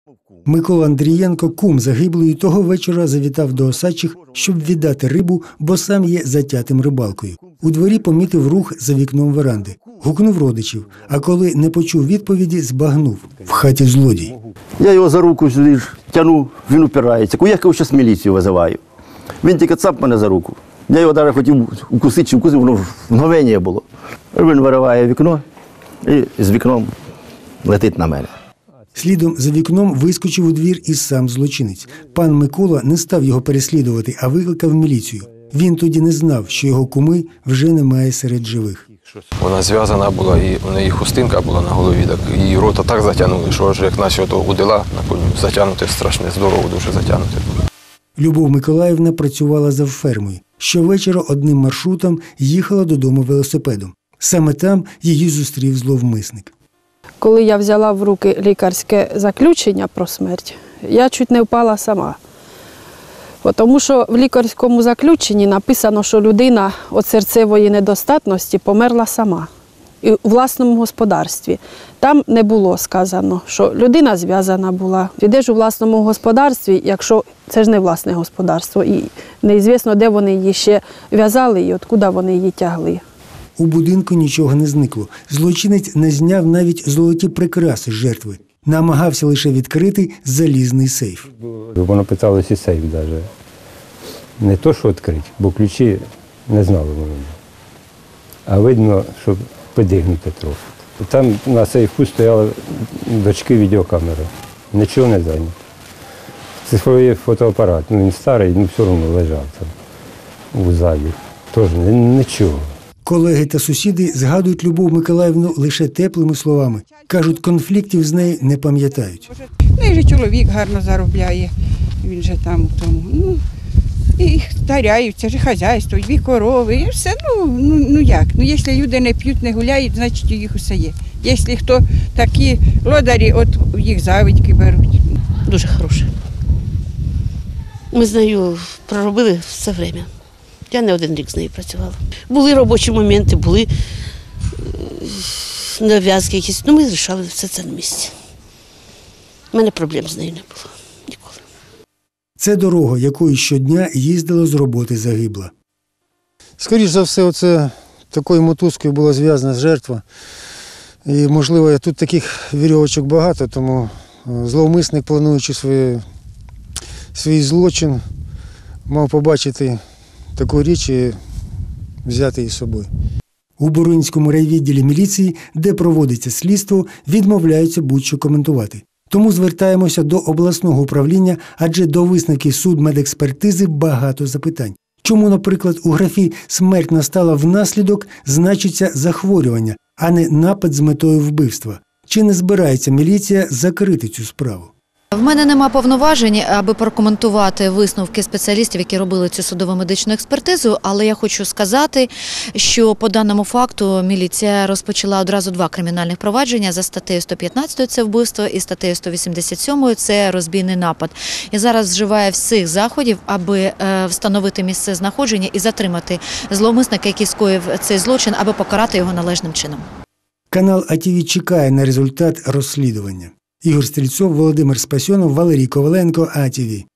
Микола Андрієнко, кум загиблої, того вечора завітав до Осадчих, щоб віддати рибу, бо сам є затятим рибалкою. У дворі помітив рух за вікном веранди. Гукнув родичів, а коли не почув відповіді, збагнув – в хаті злодій. Я його за руку сюди тягну, він упирається. Я його зараз міліцію визиваю. Він тільки цап мене за руку. Я його навіть хотів укусити, воно в мгновення було. Він вириває вікно і з вікном летить на мене. Слідом за вікном вискочив у двір і сам злочинець. Пан Микола не став його переслідувати, а викликав міліцію. Він тоді не знав, що його куми вже немає серед живих. Вона зв'язана була, і у неї хустинка була на голові, так її рота так затягнули, що аж як наче удила на коню затягнути, страшне, здорово дуже затягнути. Любов Миколаївна працювала завфермою. Щовечора одним маршрутом їхала додому велосипедом. Саме там її зустрів зловмисник. Коли я взяла в руки лікарське заключення про смерть, я чуть не впала сама. Тому що в лікарському заключенні написано, що людина від серцевої недостатності померла сама і у власному господарстві. Там не було сказано, що людина зв'язана була. Йдеш у власному господарстві, якщо це ж не власне господарство, і неізвісно, де вони її ще в'язали і откуда вони її тягли. У будинку нічого не зникло. Злочинець не зняв навіть золоті прикраси жертви. Намагався лише відкрити залізний сейф. Воно питалося і сейф навіть. Не то, що відкрити, бо ключі не знали вони. А видно, що підігнуте трохи. Там на сейфу стояли дочки відеокамери. Нічого не зайнято. Цифровий фотоапарат, він старий, все одно лежав там у залі. Тож нічого. Колеги та сусіди згадують Любов Миколаївну лише теплими словами. Кажуть, конфліктів з нею не пам'ятають. Ну, і чоловік гарно заробляє, він же там у тому. І старяються, ж хазяйство, 2 корови, і все, ну як. Ну, якщо люди не п'ють, не гуляють, значить у їх усе є. Якщо хто такі лодарі, от їх завидьки беруть. Дуже хороша. Ми з нею проробили все время. Я не 1 рік з нею працювала. Були робочі моменти, були нав'язки якісь. Ми вирішали все це на місці. У мене проблем з нею не було ніколи. Це дорога, якою щодня їздила з роботи загибла. Скоріше за все, оце такою мотузкою була зв'язана жертва. І, можливо, тут таких вірьовочок багато, тому зловмисник, плануючи свій злочин, мав побачити таку річ і взяти її з собою. У Буринському райвідділі міліції, де проводиться слідство, відмовляються будь-що коментувати. Тому звертаємося до обласного управління, адже до висновків судмедекспертизи багато запитань. Чому, наприклад, у графі «смерть настала внаслідок» значиться захворювання, а не напад з метою вбивства? Чи не збирається міліція закрити цю справу? В мене нема повноважень, аби прокоментувати висновки спеціалістів, які робили цю судово-медичну експертизу, але я хочу сказати, що по даному факту міліція розпочала одразу 2 кримінальних провадження за статтею 115 – це вбивство, і статтею 187 – це розбійний напад. І зараз вживає всіх заходів, аби встановити місце знаходження і затримати зловмисника, який скоїв цей злочин, аби покарати його належним чином. Канал АТВ чекає на результат розслідування. Ігор Стрільцов, Володимир Спасьонов, Валерій Коваленко, АТВ.